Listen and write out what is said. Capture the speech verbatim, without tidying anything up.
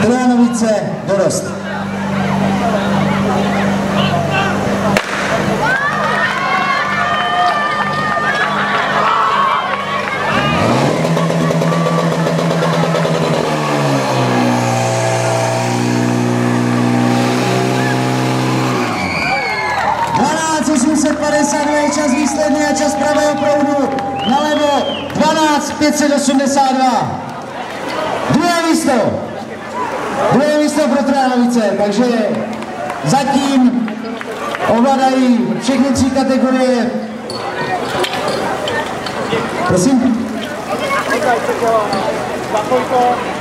Tránovice dorost. dvanáct osmset padesát dva je čas výsledný a čas pravého proudu. Nalevo dvanáct pět set osmdesát dva. Druhé místo. Druhé místo pro Tránovice, takže zatím ovládají všechny tři kategorie. Prosím.